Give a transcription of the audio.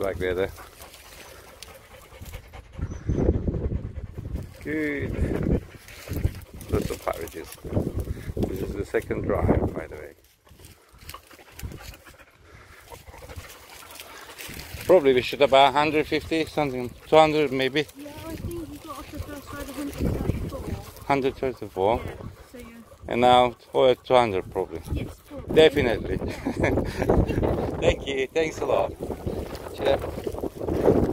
black leather. Good. Lots of partridges. This is the second drive, by the way. Probably we should about 150, something, 200 maybe. Yeah, I think you got off the first ride 134. 134. Yeah, so you're... And now 200 probably. Yes, probably. Definitely. Yeah. Thank you. Thanks a lot. Cheers.